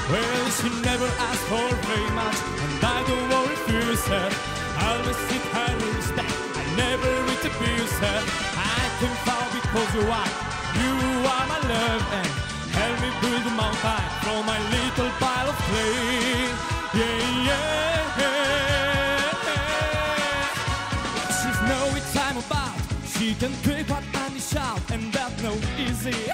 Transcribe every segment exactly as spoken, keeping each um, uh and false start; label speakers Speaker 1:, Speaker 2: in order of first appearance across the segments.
Speaker 1: Well, she never asked for very much, and I don't worry if you said I always sit her with respect. I never reach abuse her. I can fall because you are, you are my love, and help me build a mountain from my little pile of clay. Yeah, yeah, yeah. She's know what I'm about. She can quick what I shout, and that's no easy.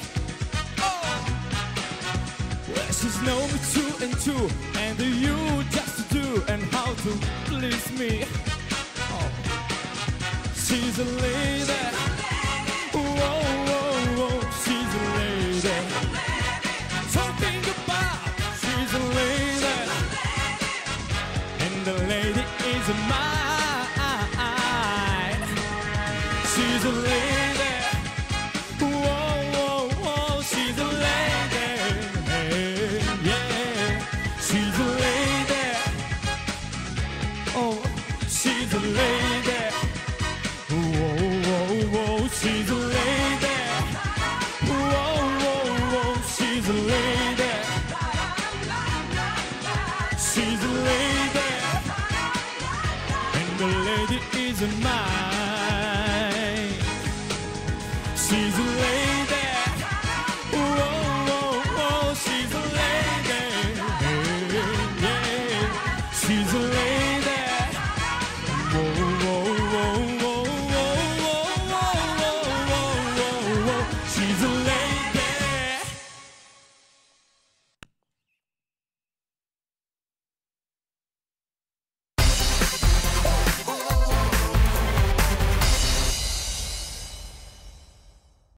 Speaker 1: She's known me two and two, and you just to do and how to please me. Oh. She's a lady. Whoa, whoa, whoa. She's a lady. Talking about she's a lady, and the lady is mine. She's a lady. Whoa, whoa, whoa. She's a lady. She's a lady. Oh, she's a lady. Whoa, whoa, whoa, she's a lady. Whoa, whoa, whoa, she's a lady. She's a lady, and the lady is mine. She's a lady.